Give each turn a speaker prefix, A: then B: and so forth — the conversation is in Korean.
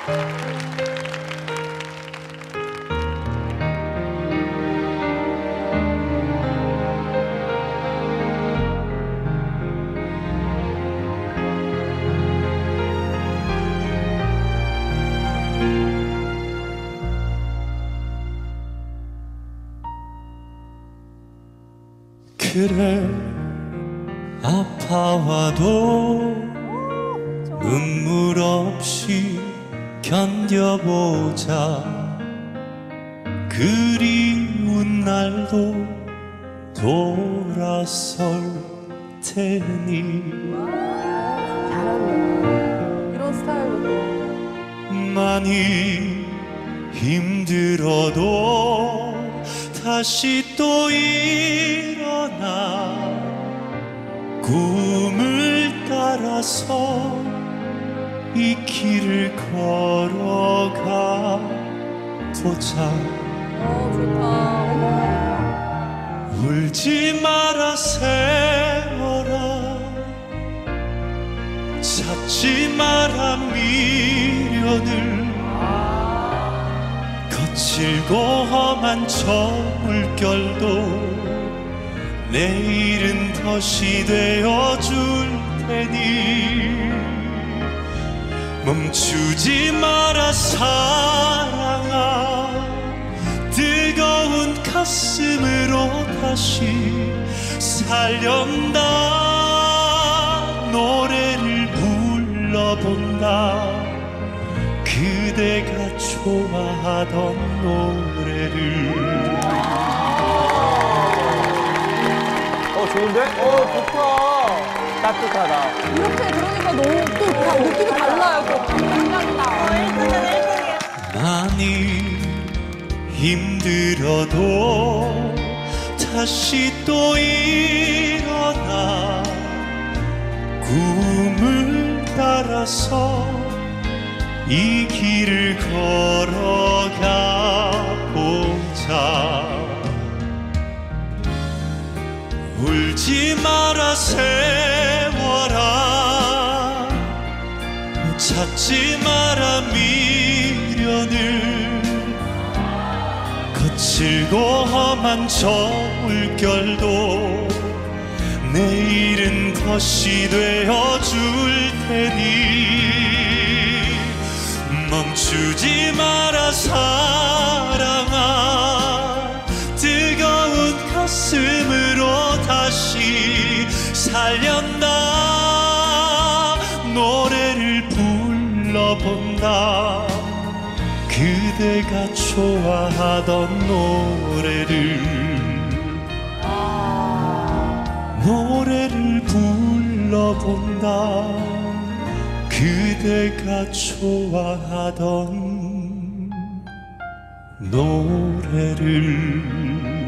A: 그래 아파와도 눈물 없이 견뎌보자. 그리운 날도 돌아설 테니.
B: 잘한다. 이런 스타일로.
A: 많이 힘들어도 다시 또 일어나 꿈을 따라서 이 길을 걸어가 보자.
B: 좋다.
A: 울지 마라 세월아, 찾지 마라 미련을. 거칠고 험한 저 물결도 내일은 덫이 되어줄 테니. 멈추지 마라 사랑아, 뜨거운 가슴으로 다시 살련다. 노래를 불러본다. 그대가 좋아하던 노래를.
C: 좋은데? 좋다. 따뜻하다.
B: 이렇게 들으니까 너무 또 느낌이 달라요. 또 감각이다. 1등이야, 1등이야.
A: 많이 힘들어도 다시 또 일어나 꿈을 따라서 이 길을 걸어가 보자. 울지 마라 세월아, 찾지 마라 미련을. 거칠고 험한 저 물결도 내일은 덫이 되어줄 테니. 멈추지 마라 사랑아, 뜨거운 가슴으로 다시 살련다. 노래를 불러본다. 그대가 좋아하던 노래를. 노래를 불러본다. 그대가 좋아하던 노래를.